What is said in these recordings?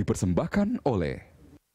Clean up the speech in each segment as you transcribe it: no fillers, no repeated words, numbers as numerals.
dipersembahkan oleh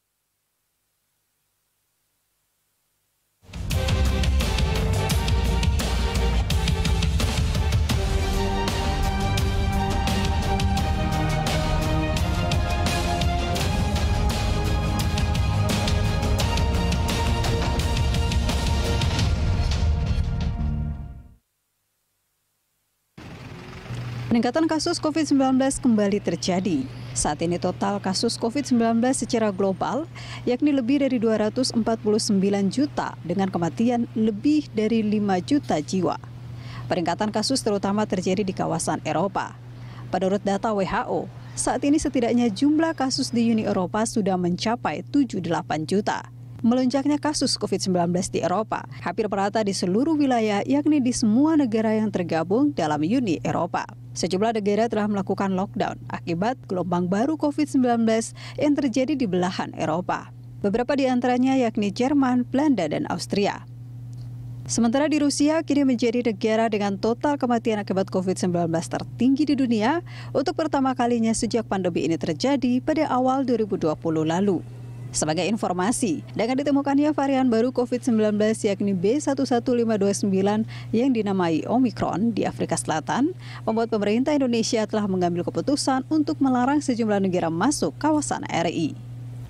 Peningkatan kasus COVID-19 kembali terjadi. Saat ini total kasus COVID-19 secara global yakni lebih dari 249 juta dengan kematian lebih dari 5 juta jiwa. Peningkatan kasus terutama terjadi di kawasan Eropa. Menurut data WHO, saat ini setidaknya jumlah kasus di Uni Eropa sudah mencapai 78 juta. Melonjaknya kasus COVID-19 di Eropa hampir merata di seluruh wilayah yakni di semua negara yang tergabung dalam Uni Eropa. Sejumlah negara telah melakukan lockdown akibat gelombang baru COVID-19 yang terjadi di belahan Eropa. Beberapa di antaranya yakni Jerman, Belanda, dan Austria. Sementara di Rusia kini menjadi negara dengan total kematian akibat COVID-19 tertinggi di dunia untuk pertama kalinya sejak pandemi ini terjadi pada awal 2020 lalu. Sebagai informasi, dengan ditemukannya varian baru COVID-19 yakni B11529 yang dinamai Omicron di Afrika Selatan, membuat pemerintah Indonesia telah mengambil keputusan untuk melarang sejumlah negara masuk kawasan RI.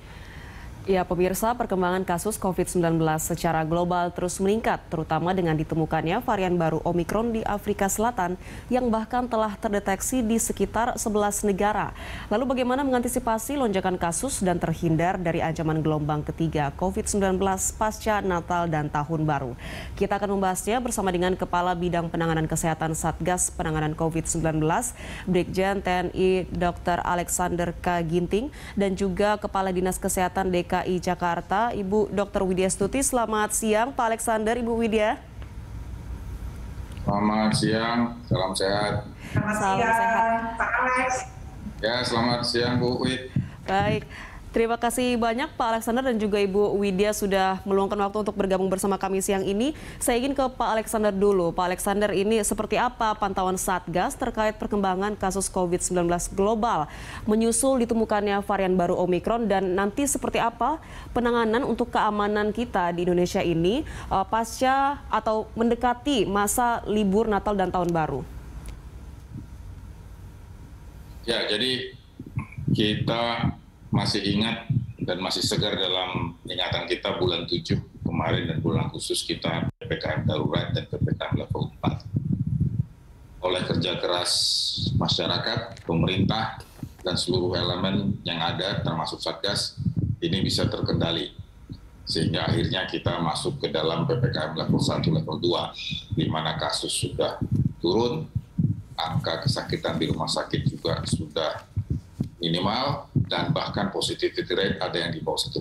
Ya, pemirsa, perkembangan kasus COVID-19 secara global terus meningkat, terutama dengan ditemukannya varian baru Omicron di Afrika Selatan yang bahkan telah terdeteksi di sekitar 11 negara. Lalu bagaimana mengantisipasi lonjakan kasus dan terhindar dari ancaman gelombang ketiga COVID-19 pasca Natal dan Tahun Baru? Kita akan membahasnya bersama dengan Kepala Bidang Penanganan Kesehatan Satgas Penanganan COVID-19, Brigjen TNI Dr. Alexander K. Ginting, dan juga Kepala Dinas Kesehatan DKI Jakarta, Ibu Dr. Widya Stuti. Selamat siang, Pak Alexander, Ibu Widya. Selamat siang, salam sehat. Salam sehat, Pak Alex. Ya, selamat siang, Bu Wid. Baik, terima kasih banyak Pak Alexander dan juga Ibu Widya sudah meluangkan waktu untuk bergabung bersama kami siang ini. Saya ingin ke Pak Alexander dulu. Pak Alexander, ini seperti apa pantauan Satgas terkait perkembangan kasus COVID-19 global menyusul ditemukannya varian baru Omicron, dan nanti seperti apa penanganan untuk keamanan kita di Indonesia ini pasca atau mendekati masa libur Natal dan Tahun Baru? Ya, jadi kita masih ingat dan masih segar dalam ingatan kita bulan 7 kemarin dan bulan khusus kita PPKM darurat dan PPKM level 4. Oleh kerja keras masyarakat, pemerintah, dan seluruh elemen yang ada termasuk Satgas, ini bisa terkendali. Sehingga akhirnya kita masuk ke dalam PPKM level 1, level 2, di mana kasus sudah turun, angka kesakitan di rumah sakit juga sudah minimal, dan bahkan positivity rate ada yang di bawah 1%.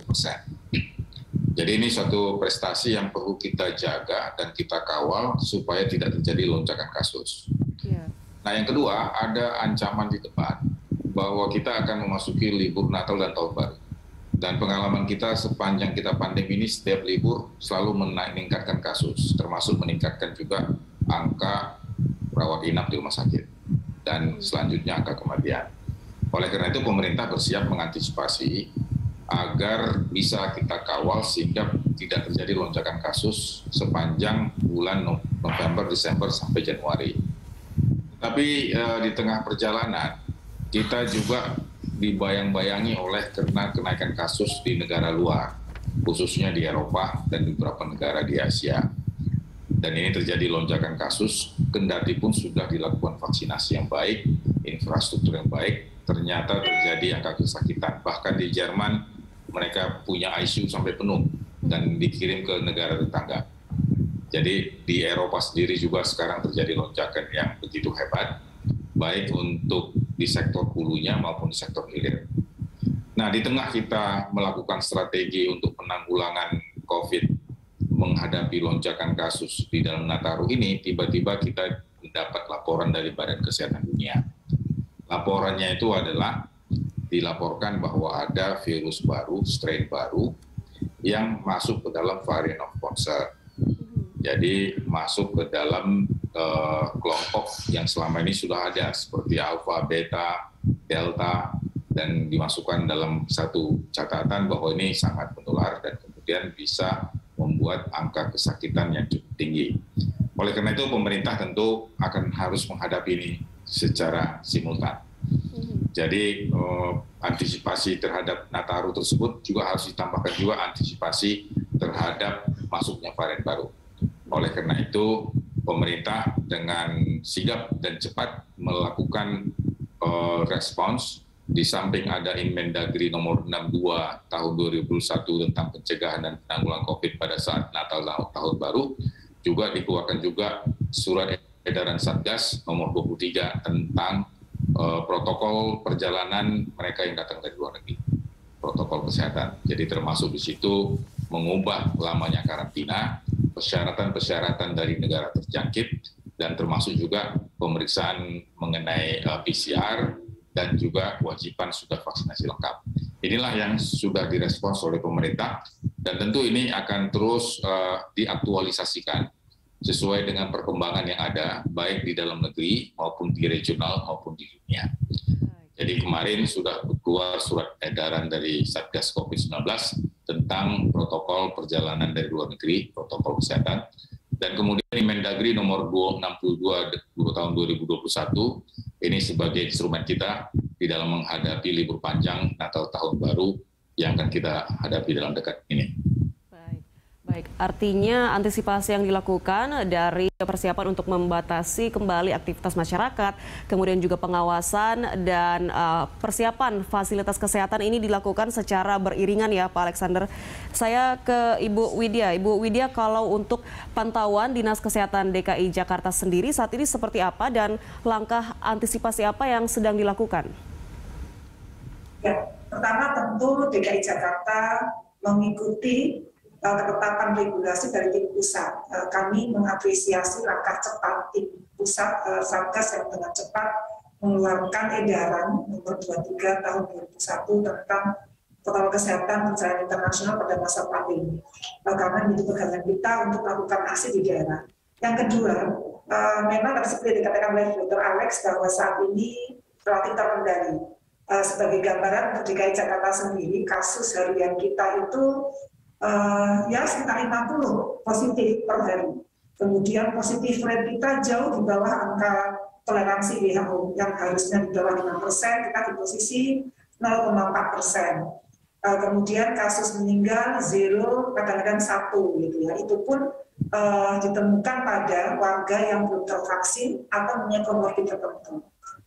Jadi ini suatu prestasi yang perlu kita jaga dan kita kawal supaya tidak terjadi lonjakan kasus. Nah, yang kedua, ada ancaman di depan bahwa kita akan memasuki libur Natal dan Tahun Baru. Dan pengalaman kita sepanjang kita pandemi ini, setiap libur selalu meningkatkan kasus, termasuk meningkatkan juga angka rawat inap di rumah sakit dan selanjutnya angka kematian. Oleh karena itu pemerintah bersiap mengantisipasi agar bisa kita kawal sehingga tidak terjadi lonjakan kasus sepanjang bulan November, Desember sampai Januari. Tapi di tengah perjalanan kita juga dibayang-bayangi oleh karena kenaikan kasus di negara luar, khususnya di Eropa dan beberapa negara di Asia. Dan ini terjadi lonjakan kasus, kendati pun sudah dilakukan vaksinasi yang baik, infrastruktur yang baik, ternyata terjadi angka kesakitan. Bahkan di Jerman mereka punya ICU sampai penuh dan dikirim ke negara tetangga. Jadi di Eropa sendiri juga sekarang terjadi lonjakan yang begitu hebat, baik untuk di sektor hulunya maupun di sektor hilir. Nah, di tengah kita melakukan strategi untuk penanggulangan COVID menghadapi lonjakan kasus di dalam Nataru ini, tiba-tiba kita mendapat laporan dari Badan Kesehatan Dunia. Laporannya itu adalah dilaporkan bahwa ada virus baru, strain baru yang masuk ke dalam variant of concern. Jadi masuk ke dalam kelompok yang selama ini sudah ada seperti alpha, beta, delta, dan dimasukkan dalam satu catatan bahwa ini sangat menular dan kemudian bisa membuat angka kesakitan yang cukup tinggi. Oleh karena itu pemerintah tentu akan harus menghadapi ini secara simultan. Jadi antisipasi terhadap Nataru tersebut juga harus ditambahkan juga antisipasi terhadap masuknya varian baru. Oleh karena itu pemerintah dengan sigap dan cepat melakukan respons. Di samping ada Inmendagri nomor 62 tahun 2021 tentang pencegahan dan penanggulangan COVID pada saat Natal tahun baru, juga dikeluarkan juga surat edaran Satgas nomor 23 tentang protokol perjalanan mereka yang datang dari luar negeri, protokol kesehatan. Jadi termasuk di situ mengubah lamanya karantina, persyaratan-persyaratan dari negara terjangkit, dan termasuk juga pemeriksaan mengenai PCR, dan juga kewajiban sudah vaksinasi lengkap. Inilah yang sudah direspons oleh pemerintah, dan tentu ini akan terus diaktualisasikan sesuai dengan perkembangan yang ada, baik di dalam negeri maupun di regional maupun di dunia. Jadi kemarin sudah keluar surat edaran dari Satgas COVID-19 tentang protokol perjalanan dari luar negeri, protokol kesehatan, dan kemudian Mendagri nomor 262 tahun 2021 ini sebagai instrumen kita di dalam menghadapi libur panjang Natal Tahun Baru yang akan kita hadapi dalam dekat ini. Baik, artinya antisipasi yang dilakukan dari persiapan untuk membatasi kembali aktivitas masyarakat, kemudian juga pengawasan dan persiapan fasilitas kesehatan ini dilakukan secara beriringan ya Pak Alexander. Saya ke Ibu Widya. Ibu Widya, kalau untuk pantauan Dinas Kesehatan DKI Jakarta sendiri saat ini seperti apa dan langkah antisipasi apa yang sedang dilakukan? Ya, pertama tentu DKI Jakarta mengikuti ketetapan regulasi dari tim pusat. Kami mengapresiasi langkah cepat tim pusat Satgas yang dengan cepat mengeluarkan edaran nomor 23 tahun 2001 tentang protokol kesehatan perjalanan internasional pada masa pandemi. Karena itu pegangan kita untuk melakukan aksi di daerah. Yang kedua, memang seperti dikatakan oleh Dr. Alex bahwa saat ini relatif terkendali. Sebagai gambaran untuk DKI Jakarta sendiri, kasus harian kita itu ya sekitar 50 positif per hari. Kemudian positif rate kita jauh di bawah angka toleransi WHO yang harusnya di bawah 5%, kita di posisi 0,4%. Kemudian kasus meninggal 0, kadang-kadang 1 gitu ya. Itu pun ditemukan pada warga yang belum tervaksin atau punya komorbid tertentu.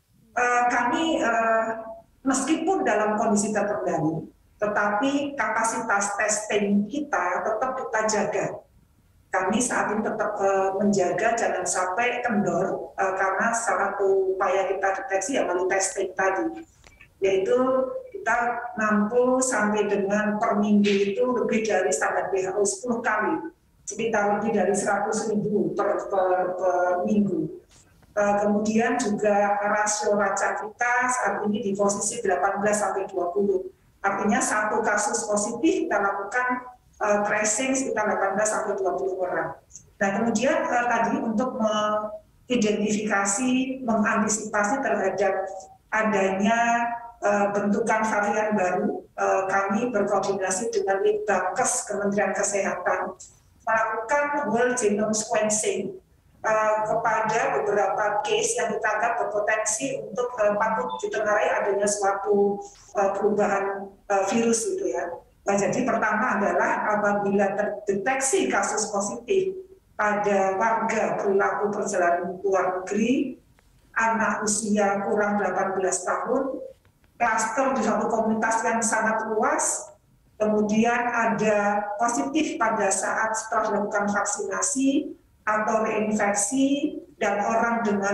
Kami meskipun dalam kondisi terkendali, tetapi kapasitas testing kita tetap kita jaga. Kami saat ini tetap menjaga jangan sampai kendor, karena salah satu upaya kita deteksi ya melalui testing tadi, yaitu kita mampu sampai dengan per minggu itu lebih dari standar WHO 10 kali, sekitar lebih dari 100.000 per minggu. Kemudian juga rasio lacak kita saat ini di posisi 18-20. Artinya satu kasus positif kita lakukan tracing sekitar 18-20 orang. Nah kemudian tadi untuk mengidentifikasi, mengantisipasi terhadap adanya bentukan varian baru, kami berkoordinasi dengan Litbangkes Kementerian Kesehatan melakukan whole genome sequencing kepada beberapa case yang kita anggap berpotensi untuk patut ditengarai adanya suatu perubahan virus gitu ya. Jadi pertama adalah apabila terdeteksi kasus positif pada warga perilaku perjalanan luar negeri, anak usia kurang 18 tahun, klaster di suatu komunitas yang sangat luas, kemudian ada positif pada saat setelah dilakukan vaksinasi, atau reinfeksi, dan orang dengan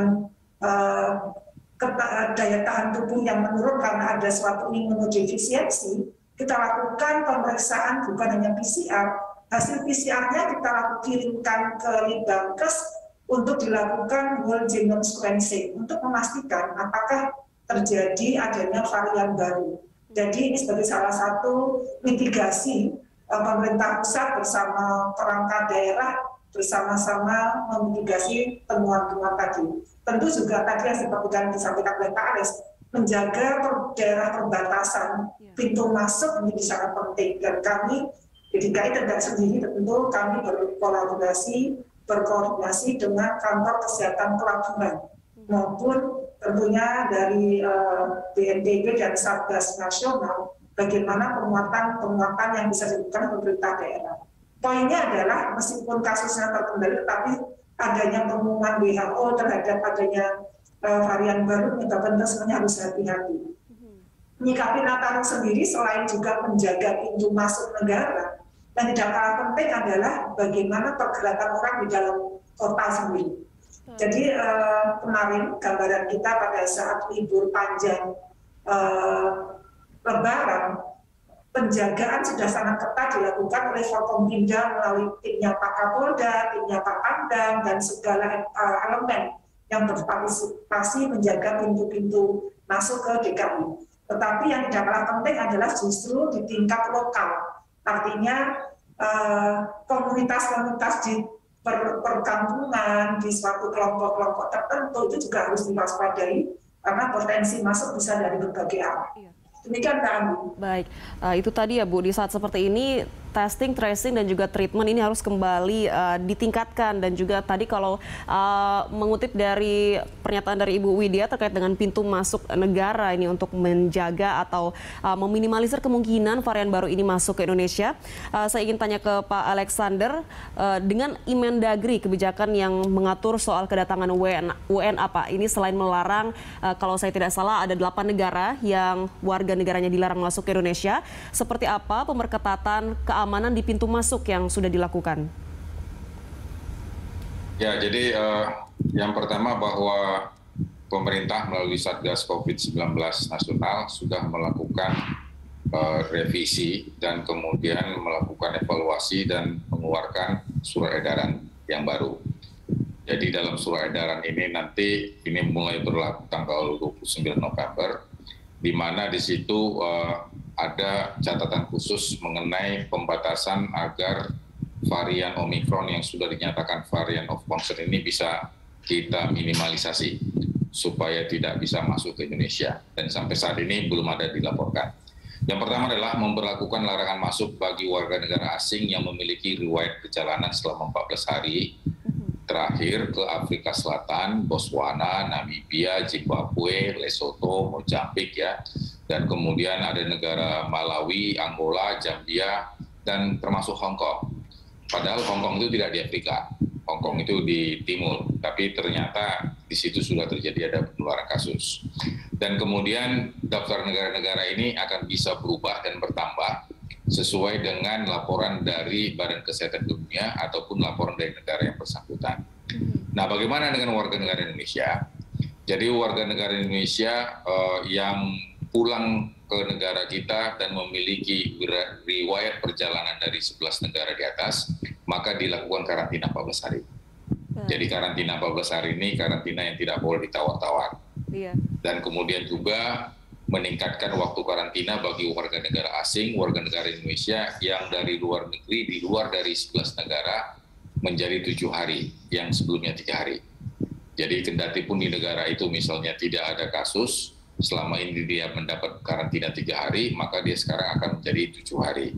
daya tahan tubuh yang menurun karena ada suatu imunodefisiensi, kita lakukan pemeriksaan bukan hanya PCR, hasil PCR-nya kita kirimkan ke Litbangkes untuk dilakukan whole genome sequencing untuk memastikan apakah terjadi adanya varian baru. Jadi ini sebagai salah satu mitigasi pemerintah pusat bersama perangkat daerah bersama-sama memitigasi temuan-temuan tadi. Tentu juga tadi yang seperti yang disampaikan oleh Pak Aris, menjaga daerah perbatasan pintu masuk menjadi sangat penting, dan kami di DKI tidak sendiri, tentu kami berkoordinasi dengan kantor kesehatan pelabuhan maupun tentunya dari BNPB dan Satgas Nasional bagaimana penguatan yang bisa dilakukan pemerintah daerah. Poinnya adalah meskipun kasusnya terkendali, tetapi adanya pengumuman WHO terhadap adanya varian baru menyebabkan kita semuanya harus hati-hati. Menyikapi Nataru sendiri selain juga menjaga pintu masuk negara, yang tidak kalah penting adalah bagaimana pergerakan orang di dalam kota sendiri. Jadi kemarin gambaran kita pada saat libur panjang Lebaran, penjagaan sudah sangat ketat dilakukan oleh Forkompimda melalui timnya Pak Kapolda, timnya Pak Pangdam, dan segala elemen yang berpartisipasi menjaga pintu-pintu masuk ke DKI. Tetapi yang tidak kalah penting adalah justru di tingkat lokal. Artinya komunitas-komunitas di perkampungan, di suatu kelompok-kelompok tertentu itu juga harus diwaspadai karena potensi masuk bisa dari berbagai arah. Demikian Mbak Andi. Baik, itu tadi ya Bu, di saat seperti ini testing, tracing, dan juga treatment ini harus kembali ditingkatkan. Dan juga tadi kalau mengutip dari pernyataan dari Ibu Widya terkait dengan pintu masuk negara ini untuk menjaga atau meminimalisir kemungkinan varian baru ini masuk ke Indonesia. Saya ingin tanya ke Pak Alexander, dengan Imendagri, kebijakan yang mengatur soal kedatangan WNA Pak, ini selain melarang, kalau saya tidak salah ada 8 negara yang warga negaranya dilarang masuk ke Indonesia, seperti apa pemerketatan keamanan di pintu masuk yang sudah dilakukan? Ya, jadi yang pertama bahwa pemerintah melalui Satgas COVID-19 Nasional sudah melakukan revisi dan kemudian melakukan evaluasi dan mengeluarkan surat edaran yang baru. Jadi dalam surat edaran ini nanti ini mulai berlaku tanggal 29 November, di mana di situ ada catatan khusus mengenai pembatasan agar varian Omicron yang sudah dinyatakan varian of concern ini bisa kita minimalisasi supaya tidak bisa masuk ke Indonesia. Dan sampai saat ini belum ada dilaporkan. Yang pertama adalah memberlakukan larangan masuk bagi warga negara asing yang memiliki riwayat perjalanan selama 14 hari terakhir ke Afrika Selatan, Botswana, Namibia, Zimbabwe, Lesotho, Mozambik ya, dan kemudian ada negara Malawi, Angola, Zambia, dan termasuk Hong Kong. Padahal Hong Kong itu tidak di Afrika, Hong Kong itu di timur, tapi ternyata di situ sudah terjadi ada penularan kasus. Dan kemudian daftar negara-negara ini akan bisa berubah dan bertambah sesuai dengan laporan dari Badan Kesehatan Dunia ataupun laporan dari negara yang bersangkutan. Nah, bagaimana dengan warga negara Indonesia? Jadi warga negara Indonesia yang pulang ke negara kita dan memiliki riwayat perjalanan dari 11 negara di atas, maka dilakukan karantina 14 hari. Jadi karantina 14 hari ini karantina yang tidak boleh ditawar-tawar. Dan kemudian juga meningkatkan waktu karantina bagi warga negara asing, warga negara Indonesia yang dari luar negeri, di luar dari 11 negara, menjadi 7 hari, yang sebelumnya 3 hari. Jadi kendati pun di negara itu misalnya tidak ada kasus, selama ini dia mendapat karantina 3 hari, maka dia sekarang akan menjadi 7 hari.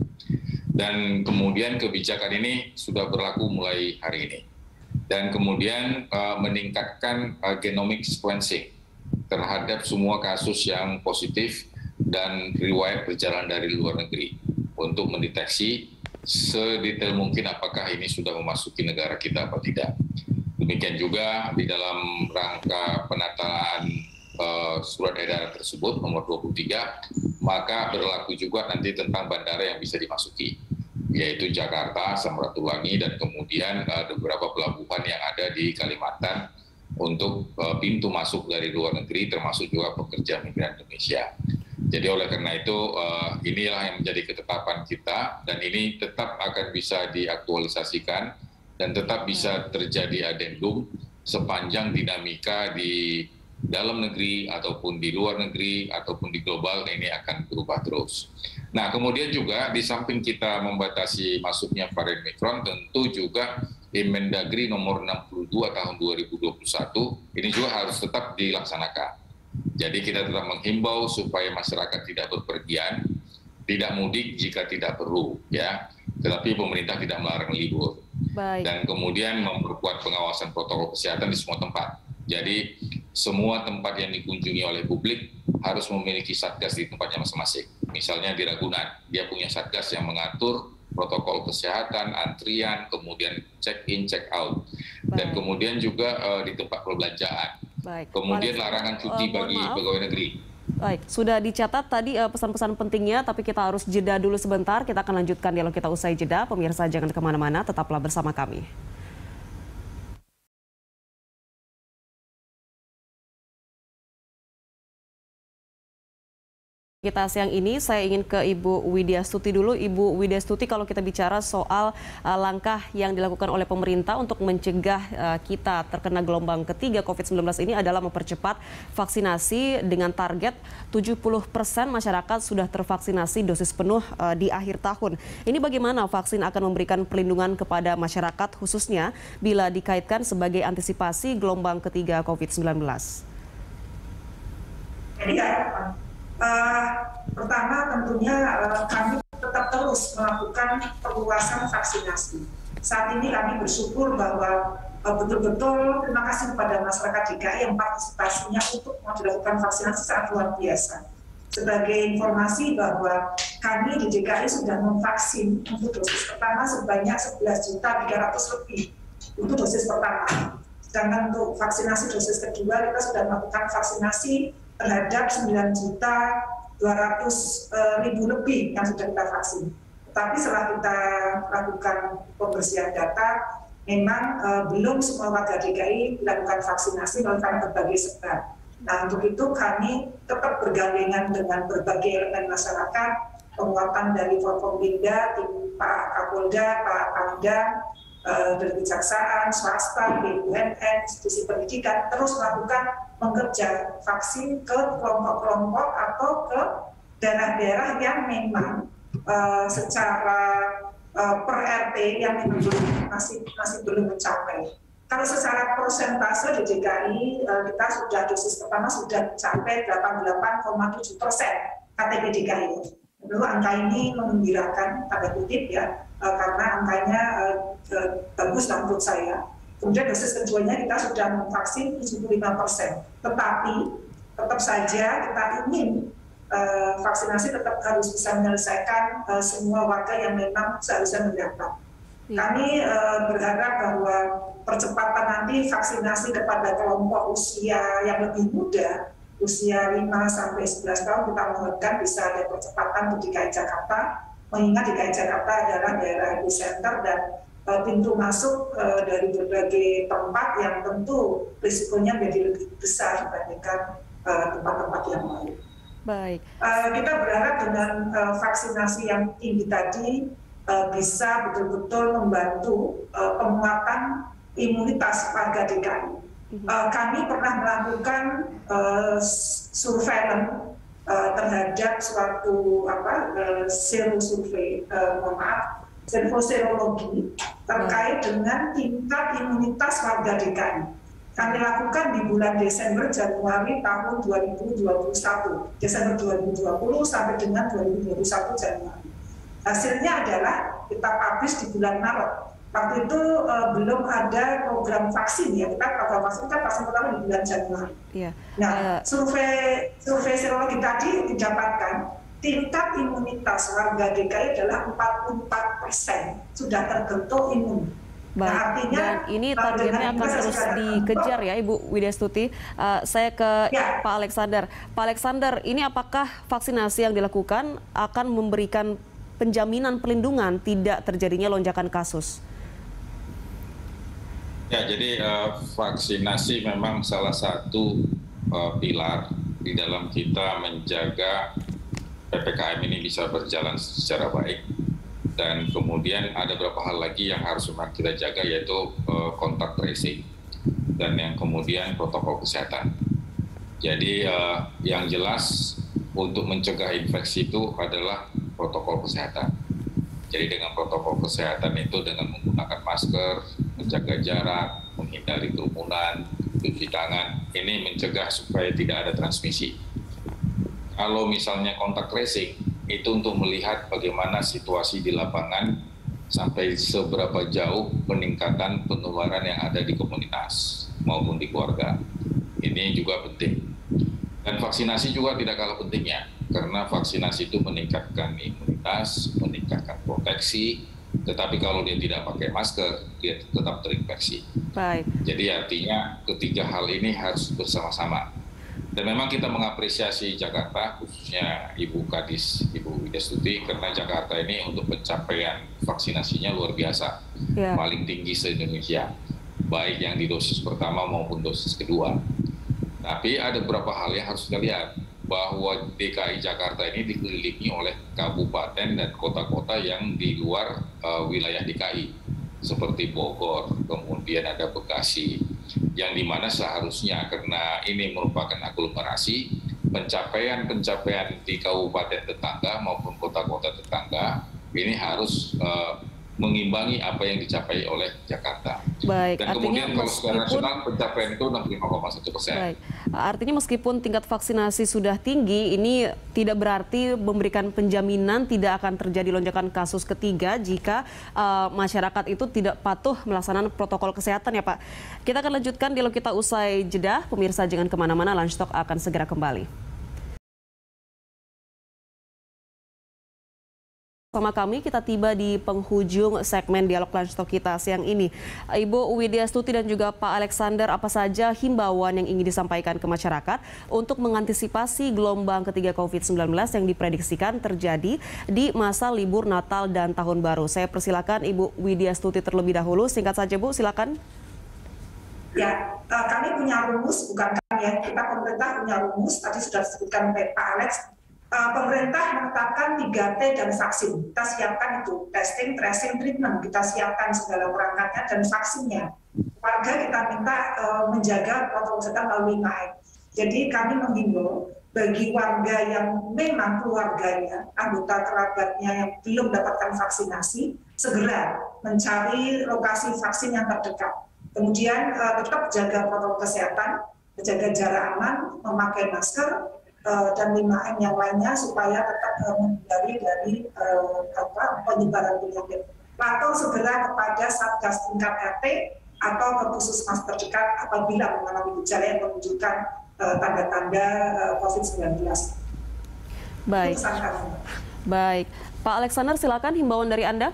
Dan kemudian kebijakan ini sudah berlaku mulai hari ini. Dan kemudian meningkatkan genomic sequencing terhadap semua kasus yang positif dan riwayat perjalanan dari luar negeri untuk mendeteksi sedetail mungkin apakah ini sudah memasuki negara kita atau tidak. Demikian juga di dalam rangka penataan surat edaran tersebut nomor 23, maka berlaku juga nanti tentang bandara yang bisa dimasuki, yaitu Jakarta, Samratulangi, dan kemudian beberapa pelabuhan yang ada di Kalimantan untuk pintu masuk dari luar negeri, termasuk juga pekerja migran Indonesia. Jadi oleh karena itu inilah yang menjadi ketetapan kita, dan ini tetap akan bisa diaktualisasikan dan tetap bisa terjadi adendum sepanjang dinamika di dalam negeri ataupun di luar negeri ataupun di global ini akan berubah terus. Nah, kemudian juga di samping kita membatasi masuknya varian Omicron, tentu juga Imendagri nomor 62 tahun 2021 ini juga harus tetap dilaksanakan. Jadi kita tetap menghimbau supaya masyarakat tidak berpergian, tidak mudik jika tidak perlu, ya. Tetapi pemerintah tidak melarang libur. Baik. Dan kemudian memperkuat pengawasan protokol kesehatan di semua tempat. Jadi semua tempat yang dikunjungi oleh publik harus memiliki satgas di tempatnya masing-masing. Misalnya di Ragunan, dia punya satgas yang mengatur protokol kesehatan, antrian, kemudian check-in, check-out. Dan kemudian juga di tempat perbelanjaan. Baik. Kemudian larangan cuti bagi pegawai negeri. Baik, sudah dicatat tadi pesan-pesan pentingnya, tapi kita harus jeda dulu sebentar. Kita akan lanjutkan dialog kita usai jeda. Pemirsa jangan kemana-mana, tetaplah bersama kami. Kita siang ini saya ingin ke Ibu Widya Stuti dulu. Ibu Widya Stuti, kalau kita bicara soal langkah yang dilakukan oleh pemerintah untuk mencegah kita terkena gelombang ketiga COVID-19 ini adalah mempercepat vaksinasi dengan target 70% masyarakat sudah tervaksinasi dosis penuh di akhir tahun. Ini bagaimana vaksin akan memberikan perlindungan kepada masyarakat khususnya bila dikaitkan sebagai antisipasi gelombang ketiga COVID-19? Pertama tentunya kami tetap terus melakukan perluasan vaksinasi. Saat ini kami bersyukur bahwa betul-betul terima kasih kepada masyarakat DKI yang partisipasinya untuk melakukan vaksinasi sangat luar biasa. Sebagai informasi bahwa kami di DKI sudah memvaksin untuk dosis pertama sebanyak 11.300.000 lebih untuk dosis pertama. Sedangkan untuk vaksinasi dosis kedua kita sudah melakukan vaksinasi terhadap 9.200.000 lebih yang sudah kita vaksin. Tetapi setelah kita lakukan pembersihan data, memang belum semua warga DKI dilakukan vaksinasi karena berbagai sebab. Nah, untuk itu kami tetap bergandengan dengan berbagai elemen masyarakat, penguatan dari Forkompinda, tim Pak Kapolda, Pak Pangdam, dari kejaksaan, swasta, BUMN, institusi pendidikan, terus melakukan mengerja vaksin ke kelompok-kelompok atau ke daerah-daerah yang memang secara per RT yang memang masih belum mencapai. Kalau secara persentase di DKI kita sudah dosis pertama sudah mencapai 88,7% KTP DKI. Tentu angka ini menggembirakan, tanda kutip ya, karena angkanya bagus menurut saya. Kemudian dosis keduanya kita sudah memvaksin 75%. Tetapi tetap saja kita ingin vaksinasi tetap harus bisa menyelesaikan semua warga yang memang seharusnya mendapat. Kami berharap bahwa percepatan nanti vaksinasi kepada kelompok usia yang lebih muda, usia 5 sampai 11 tahun, kita mengharapkan bisa ada percepatan untuk DKI Jakarta, mengingat DKI Jakarta adalah daerah epicenter dan pintu masuk dari berbagai tempat yang tentu risikonya menjadi lebih besar dibandingkan tempat-tempat yang lain. Baik. Kita berharap dengan vaksinasi yang tinggi tadi bisa betul-betul membantu penguatan imunitas warga DKI. Kami pernah melakukan surveillance terhadap suatu serologi terkait dengan tingkat imunitas warga DKI. Kami lakukan di bulan Desember Januari tahun 2021, Desember 2020 sampai dengan 2021 Januari. Hasilnya adalah kita publish di bulan Maret. Waktu itu belum ada program vaksin ya, kita program vaksin kan vaksin pertama di bulan Januari. Iya. Nah, survei serologi tadi didapatkan tingkat imunitas warga DKI adalah 44% sudah terbentuk imun. Baik, nah, artinya, dan ini targetnya akan terus dikejar ya Ibu Widya Stuti. Saya ke Pak Alexander. Pak Alexander, ini apakah vaksinasi yang dilakukan akan memberikan penjaminan perlindungan tidak terjadinya lonjakan kasus? Ya, jadi vaksinasi memang salah satu pilar di dalam kita menjaga PPKM ini bisa berjalan secara baik. Dan kemudian ada beberapa hal lagi yang harus memang kita jaga, yaitu kontak tracing dan yang kemudian protokol kesehatan. Jadi yang jelas untuk mencegah infeksi itu adalah protokol kesehatan. Jadi dengan protokol kesehatan itu dengan menggunakan masker, menjaga jarak, menghindari kerumunan, cuci tangan, ini mencegah supaya tidak ada transmisi. Kalau misalnya kontak tracing, itu untuk melihat bagaimana situasi di lapangan sampai seberapa jauh peningkatan penularan yang ada di komunitas maupun di keluarga. Ini juga penting. Dan vaksinasi juga tidak kalah pentingnya, karena vaksinasi itu meningkatkan imunitas, meningkatkan proteksi, tetapi kalau dia tidak pakai masker, dia tetap terinfeksi. Baik. Jadi artinya ketiga hal ini harus bersama-sama. Dan memang kita mengapresiasi Jakarta, khususnya Ibu Kadis, Ibu Widiastuti, karena Jakarta ini untuk pencapaian vaksinasinya luar biasa, paling tinggi se-Indonesia, baik yang di dosis pertama maupun dosis kedua. Tapi ada beberapa hal yang harus kita lihat, bahwa DKI Jakarta ini dikelilingi oleh kabupaten dan kota-kota yang di luar wilayah DKI, seperti Bogor, kemudian ada Bekasi, yang dimana seharusnya karena ini merupakan aglomerasi, pencapaian-pencapaian di kabupaten tetangga maupun kota-kota tetangga ini harus mengimbangi apa yang dicapai oleh Jakarta. Baik, dan kemudian kalau secara nasional pencapaian itu 65,1%. Baik, artinya meskipun tingkat vaksinasi sudah tinggi, ini tidak berarti memberikan penjaminan tidak akan terjadi lonjakan kasus ketiga jika masyarakat itu tidak patuh melaksanakan protokol kesehatan ya Pak. Kita akan lanjutkan dialog kita usai jeda. Pemirsa jangan kemana-mana, Lunch Talk akan segera kembali. Sama kami, kita tiba di penghujung segmen dialog Lunch Talk kita siang ini. Ibu Widiastuti dan juga Pak Alexander, apa saja himbauan yang ingin disampaikan ke masyarakat untuk mengantisipasi gelombang ketiga COVID-19 yang diprediksikan terjadi di masa libur Natal dan Tahun Baru? Saya persilakan Ibu Widiastuti terlebih dahulu. Singkat saja Bu, silakan. Ya, kami punya rumus, bukan kami ya, kita pemerintah punya rumus, tadi sudah disebutkan oleh Pak Alex. Pemerintah menetapkan 3T dan vaksin. Kita siapkan itu, testing, tracing, treatment. Kita siapkan segala perangkatnya dan vaksinnya. Warga kita minta menjaga protokol kesehatan melalui 5M. Jadi kami menghimbau bagi warga yang memang keluarganya, anggota kerabatnya yang belum mendapatkan vaksinasi, segera mencari lokasi vaksin yang terdekat. Kemudian tetap jaga protokol kesehatan, menjaga jarak aman, memakai masker, dan 5M yang lainnya supaya tetap menghindari dari penyebaran penyakit. Atau segera kepada Satgas tingkat RT atau ke puskesmas terdekat apabila mengalami gejala yang menunjukkan tanda-tanda COVID-19. Baik. Baik. Pak Alexander, silakan himbauan dari Anda.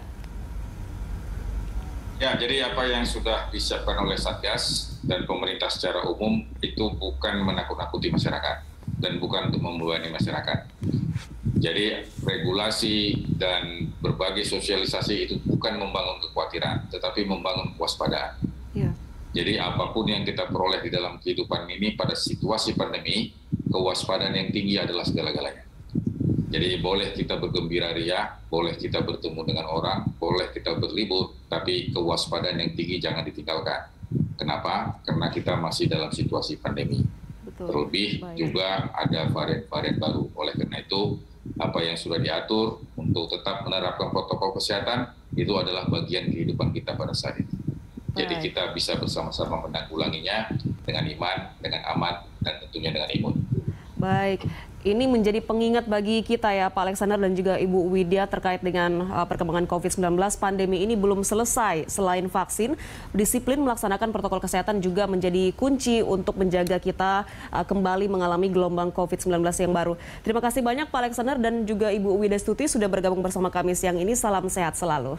Ya, jadi apa yang sudah disiapkan oleh Satgas dan pemerintah secara umum itu bukan menakut-nakuti masyarakat dan bukan untuk membebani masyarakat. Jadi regulasi dan berbagai sosialisasi itu bukan membangun kekhawatiran, tetapi membangun kewaspadaan. Ya. Jadi apapun yang kita peroleh di dalam kehidupan ini pada situasi pandemi, kewaspadaan yang tinggi adalah segala-galanya. Jadi boleh kita bergembira ria, boleh kita bertemu dengan orang, boleh kita berlibur, tapi kewaspadaan yang tinggi jangan ditinggalkan. Kenapa? Karena kita masih dalam situasi pandemi. Terlebih juga ada varian-varian baru. Oleh karena itu, apa yang sudah diatur untuk tetap menerapkan protokol kesehatan itu adalah bagian kehidupan kita pada saat ini. Jadi kita bisa bersama-sama menanggulanginya dengan iman, dengan aman, dan tentunya dengan imun. Baik, ini menjadi pengingat bagi kita ya Pak Alexander dan juga Ibu Widya terkait dengan perkembangan COVID-19. Pandemi ini belum selesai. Selain vaksin, disiplin melaksanakan protokol kesehatan juga menjadi kunci untuk menjaga kita kembali mengalami gelombang COVID-19 yang baru. Terima kasih banyak Pak Alexander dan juga Ibu Widiastuti sudah bergabung bersama kami siang ini. Salam sehat selalu.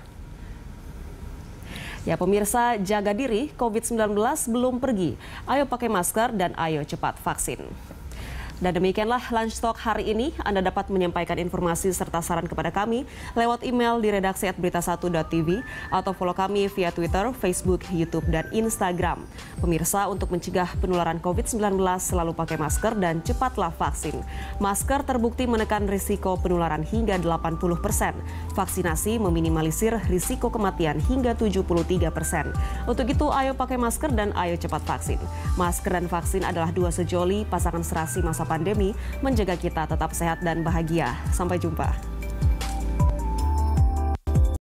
Ya pemirsa, jaga diri, COVID-19 belum pergi. Ayo pakai masker dan ayo cepat vaksin. Dan demikianlah Lunch Talk hari ini. Anda dapat menyampaikan informasi serta saran kepada kami lewat email di redaksi@berita1.tv atau follow kami via Twitter, Facebook, YouTube, dan Instagram. Pemirsa, untuk mencegah penularan COVID-19 selalu pakai masker dan cepatlah vaksin. Masker terbukti menekan risiko penularan hingga 80%. Vaksinasi meminimalisir risiko kematian hingga 73%. Untuk itu, ayo pakai masker dan ayo cepat vaksin. Masker dan vaksin adalah dua sejoli pasangan serasi masa pandemi menjaga kita tetap sehat dan bahagia. Sampai jumpa.